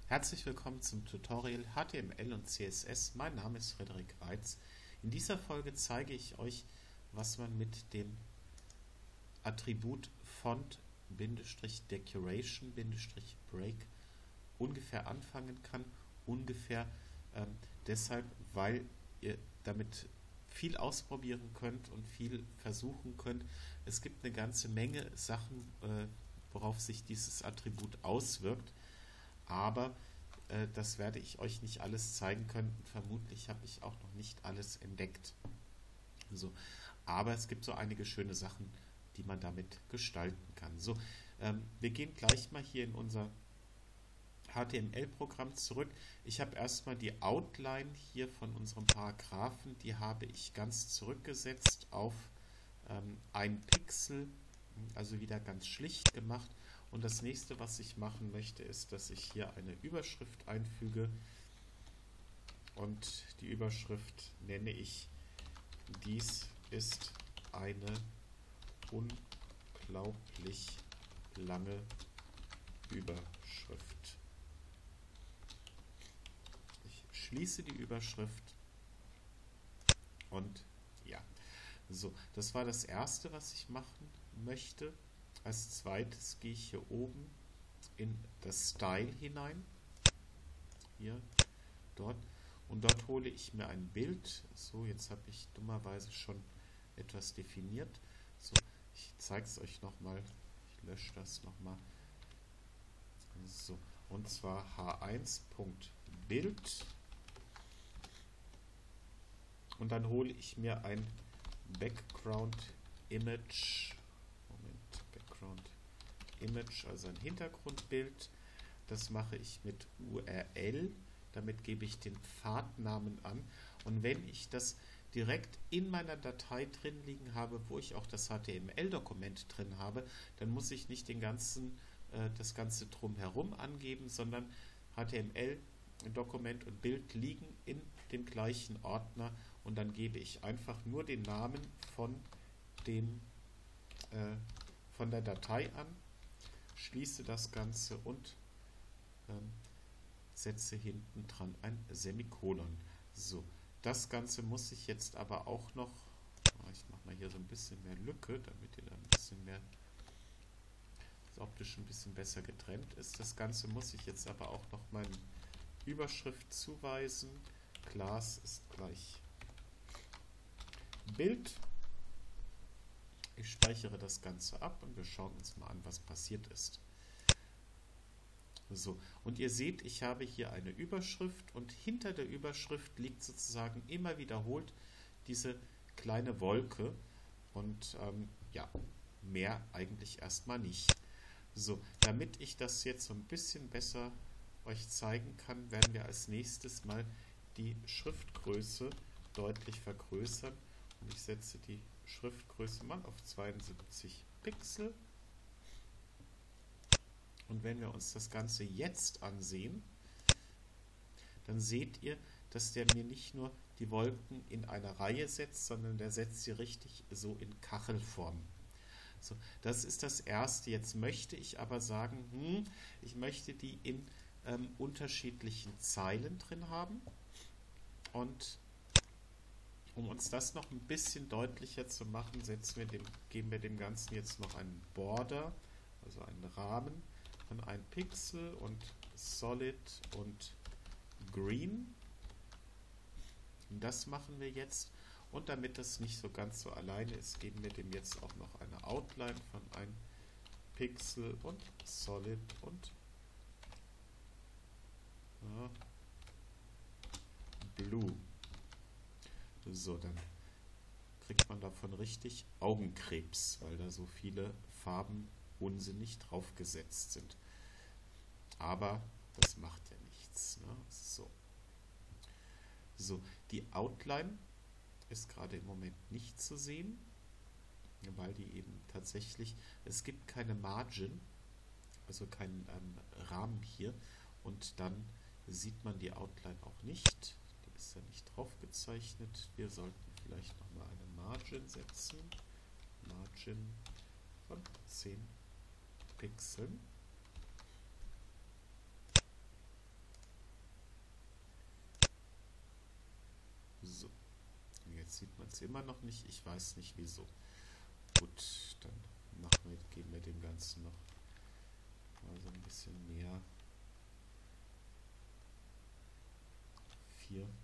Herzlich willkommen zum Tutorial HTML und CSS. Mein Name ist Frederik Reitz. In dieser Folge zeige ich euch, was man mit dem Attribut Font-Decoration-Break ungefähr anfangen kann. Ungefähr deshalb, weil ihr damit viel ausprobieren könnt und viel versuchen könnt. Es gibt eine ganze Menge Sachen, worauf sich dieses Attribut auswirkt. Aber das werde ich euch nicht alles zeigen können. Vermutlich habe ich auch noch nicht alles entdeckt. So, aber es gibt so einige schöne Sachen, die man damit gestalten kann. So, wir gehen gleich mal hier in unser HTML-Programm zurück. Ich habe erstmal die Outline hier von unserem Paragraphen, die habe ich ganz zurückgesetzt auf 1 Pixel, also wieder ganz schlicht gemacht. Und das nächste, was ich machen möchte, ist, dass ich hier eine Überschrift einfüge. Und die Überschrift nenne ich: Dies ist eine unglaublich lange Überschrift. Ich schließe die Überschrift und ja, so, das war das erste, was ich machen möchte. Als zweites gehe ich hier oben in das Style hinein, hier, dort, und dort hole ich mir ein Bild. So, jetzt habe ich dummerweise schon etwas definiert. So, ich zeige es euch nochmal, ich lösche das nochmal. So, und zwar h1.bild und dann hole ich mir ein Background Image, also ein Hintergrundbild. Das mache ich mit URL, damit gebe ich den Pfadnamen an. Und wenn ich das direkt in meiner Datei drin liegen habe, wo ich auch das HTML-Dokument drin habe, dann muss ich nicht das Ganze drumherum angeben, sondern HTML-Dokument und Bild liegen in dem gleichen Ordner und dann gebe ich einfach nur den Namen von der Datei an, schließe das Ganze und setze hinten dran ein Semikolon. So, das Ganze muss ich jetzt aber auch noch, ich mache mal hier so ein bisschen mehr Lücke, damit ihr da ein bisschen mehr, das optisch ein bisschen besser getrennt ist. Das Ganze muss ich jetzt aber auch noch meinen Überschrift zuweisen. Class ist gleich Bild. Ich speichere das Ganze ab und wir schauen uns mal an, was passiert ist. So, und ihr seht, ich habe hier eine Überschrift und hinter der Überschrift liegt sozusagen immer wiederholt diese kleine Wolke und ja, mehr eigentlich erstmal nicht. So, damit ich das jetzt so ein bisschen besser euch zeigen kann, werden wir als nächstes mal die Schriftgröße deutlich vergrößern und ich setze die Schriftgröße mal auf 72 Pixel. Und wenn wir uns das Ganze jetzt ansehen, dann seht ihr, dass der mir nicht nur die Wolken in einer Reihe setzt, sondern der setzt sie richtig so in Kachelform. So, das ist das erste. Jetzt möchte ich aber sagen, ich möchte die in unterschiedlichen Zeilen drin haben. Und um uns das noch ein bisschen deutlicher zu machen, geben wir dem Ganzen jetzt noch einen Border, also einen Rahmen von 1 Pixel und Solid und Green. Und das machen wir jetzt. Und damit das nicht so ganz so alleine ist, geben wir dem jetzt auch noch eine Outline von 1 Pixel und Solid und Blue. So, dann kriegt man davon richtig Augenkrebs, weil da so viele Farben unsinnig draufgesetzt sind. Aber das macht ja nichts. Ne? So, die Outline ist gerade im Moment nicht zu sehen, weil die eben tatsächlich, es gibt keine Margin, also keinen Rahmen hier und dann sieht man die Outline auch nicht. Ist ja nicht drauf gezeichnet. Wir sollten vielleicht nochmal eine Margin setzen. Margin von 10 Pixeln. Jetzt sieht man es immer noch nicht. Ich weiß nicht wieso. Gut, dann geben wir dem Ganzen noch mal so ein bisschen mehr. 4.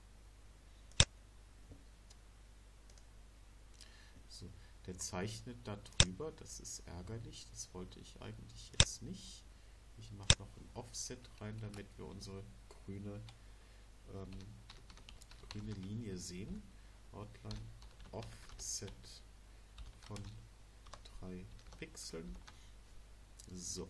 So, der zeichnet da drüber. Das ist ärgerlich. Das wollte ich eigentlich jetzt nicht. Ich mache noch ein Offset rein, damit wir unsere grüne Linie sehen. Outline Offset von 3 Pixeln. So.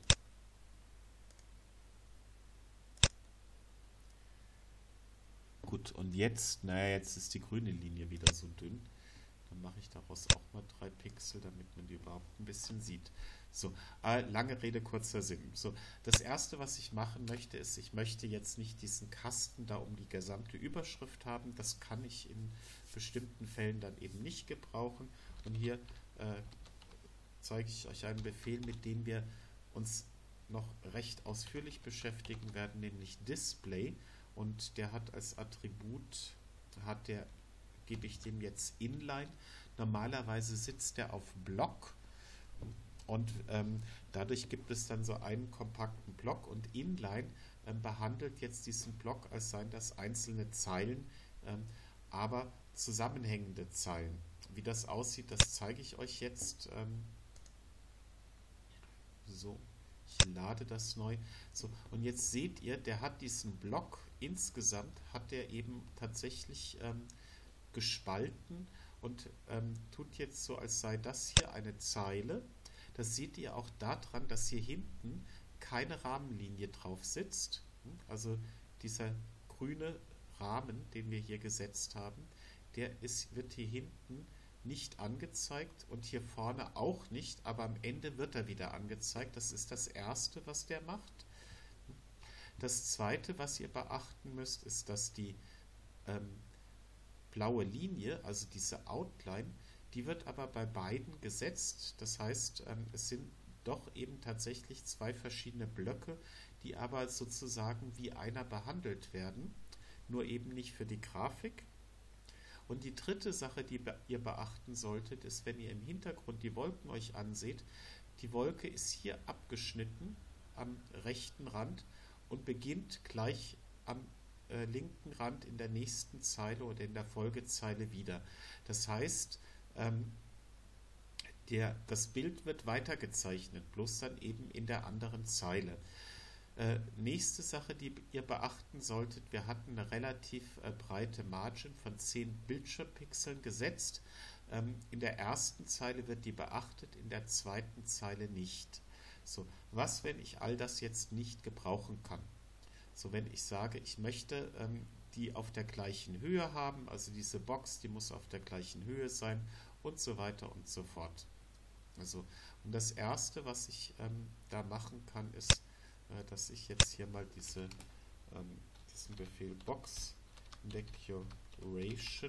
Gut, und jetzt, naja, jetzt ist die grüne Linie wieder so dünn. Dann mache ich daraus auch mal 3 Pixel, damit man die überhaupt ein bisschen sieht. So, lange Rede, kurzer Sinn. So, das erste, was ich machen möchte, ist, ich möchte jetzt nicht diesen Kasten da um die gesamte Überschrift haben. Das kann ich in bestimmten Fällen dann eben nicht gebrauchen. Und hier zeige ich euch einen Befehl, mit dem wir uns noch recht ausführlich beschäftigen werden, nämlich Display. Und der hat als Attribut, gebe ich dem jetzt Inline. Normalerweise sitzt der auf Block und dadurch gibt es dann so einen kompakten Block und Inline behandelt jetzt diesen Block, als seien das einzelne Zeilen, aber zusammenhängende Zeilen. Wie das aussieht, das zeige ich euch jetzt. So, ich lade das neu. So, und jetzt seht ihr, der hat diesen Block, insgesamt hat der eben tatsächlich gespalten und tut jetzt so, als sei das hier eine Zeile. Das seht ihr auch daran, dass hier hinten keine Rahmenlinie drauf sitzt. Also dieser grüne Rahmen, den wir hier gesetzt haben, wird hier hinten nicht angezeigt und hier vorne auch nicht, aber am Ende wird er wieder angezeigt. Das ist das Erste, was der macht. Das Zweite, was ihr beachten müsst, ist, dass die blaue Linie, also diese Outline, die wird aber bei beiden gesetzt. Das heißt, es sind doch eben tatsächlich 2 verschiedene Blöcke, die aber sozusagen wie einer behandelt werden, nur eben nicht für die Grafik. Und die dritte Sache, die ihr beachten solltet, ist, wenn ihr im Hintergrund die Wolken euch anseht, die Wolke ist hier abgeschnitten am rechten Rand und beginnt gleich am linken Rand in der nächsten Zeile oder in der Folgezeile wieder. Das heißt, das Bild wird weitergezeichnet, bloß dann eben in der anderen Zeile. Nächste Sache, die ihr beachten solltet, wir hatten eine relativ breite Margin von 10 Bildschirmpixeln gesetzt. In der ersten Zeile wird die beachtet, in der zweiten Zeile nicht. So, was, wenn ich all das jetzt nicht gebrauchen kann? So, wenn ich sage, ich möchte die auf der gleichen Höhe haben, also diese Box, die muss auf der gleichen Höhe sein und so weiter und so fort. Also, und das Erste, was ich da machen kann, ist, dass ich jetzt hier mal diesen Befehl Box Decoration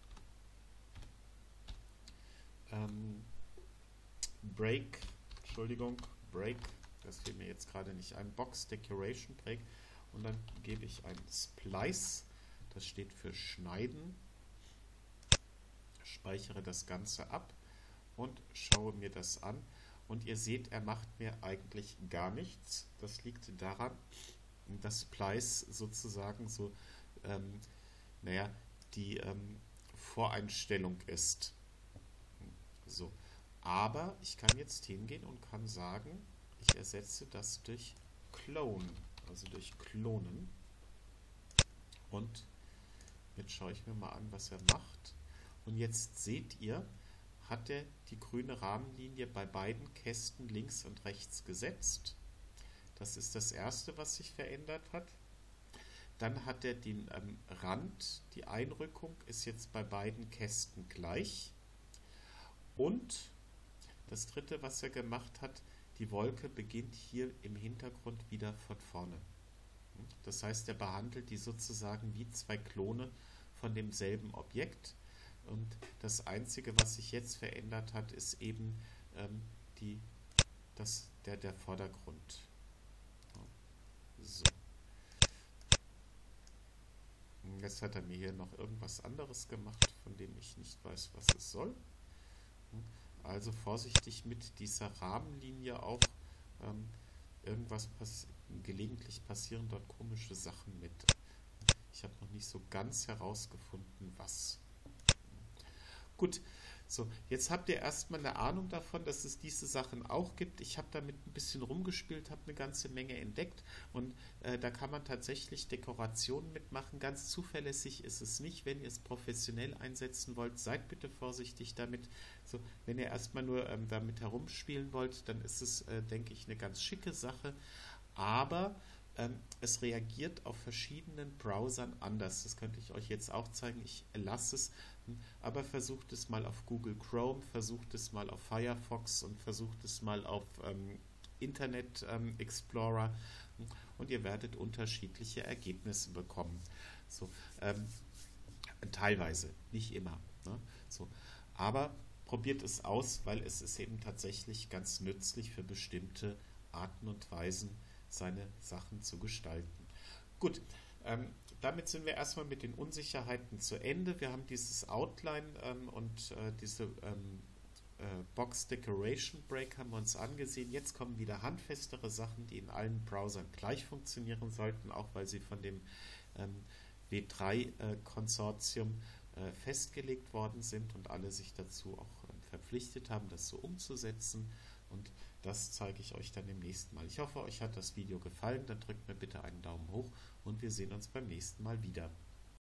Break, das fällt mir jetzt gerade nicht ein, Box Decoration Break, und dann gebe ich ein Splice, das steht für Schneiden, speichere das Ganze ab und schaue mir das an. Und ihr seht, er macht mir eigentlich gar nichts. Das liegt daran, dass Splice sozusagen so, die Voreinstellung ist. So. Aber ich kann jetzt hingehen und kann sagen, ich ersetze das durch Clone, also durch Klonen. Und jetzt schaue ich mir mal an, was er macht. Und jetzt seht ihr, hat er die grüne Rahmenlinie bei beiden Kästen links und rechts gesetzt. Das ist das Erste, was sich verändert hat. Dann hat er den Rand, die Einrückung ist jetzt bei beiden Kästen gleich. Und das Dritte, was er gemacht hat, die Wolke beginnt hier im Hintergrund wieder von vorne. Das heißt, er behandelt die sozusagen wie 2 Klone von demselben Objekt. Und das Einzige, was sich jetzt verändert hat, ist eben der Vordergrund. So. Jetzt hat er mir hier noch irgendwas anderes gemacht, von dem ich nicht weiß, was es soll. Also vorsichtig mit dieser Rahmenlinie auch. Ähm, gelegentlich passieren dort komische Sachen mit. Ich habe noch nicht so ganz herausgefunden, was. Gut, so, jetzt habt ihr erstmal eine Ahnung davon, dass es diese Sachen auch gibt. Ich habe damit ein bisschen rumgespielt, habe eine ganze Menge entdeckt und da kann man tatsächlich Dekorationen mitmachen. Ganz zuverlässig ist es nicht. Wenn ihr es professionell einsetzen wollt, seid bitte vorsichtig damit. So, wenn ihr erstmal nur damit herumspielen wollt, dann ist es, denke ich, eine ganz schicke Sache. Aber es reagiert auf verschiedenen Browsern anders. Das könnte ich euch jetzt auch zeigen. Ich lasse es, aber versucht es mal auf Google Chrome, versucht es mal auf Firefox und versucht es mal auf Internet Explorer und ihr werdet unterschiedliche Ergebnisse bekommen. So, teilweise, nicht immer. Ne? So, aber probiert es aus, weil es ist eben tatsächlich ganz nützlich für bestimmte Arten und Weisen, seine Sachen zu gestalten. Gut, damit sind wir erstmal mit den Unsicherheiten zu Ende. Wir haben dieses Outline und diese Box Decoration Break haben wir uns angesehen. Jetzt kommen wieder handfestere Sachen, die in allen Browsern gleich funktionieren sollten, auch weil sie von dem W3-Konsortium festgelegt worden sind und alle sich dazu auch verpflichtet haben, das so umzusetzen. Und das zeige ich euch dann im nächsten Mal. Ich hoffe, euch hat das Video gefallen. Dann drückt mir bitte einen Daumen hoch und wir sehen uns beim nächsten Mal wieder.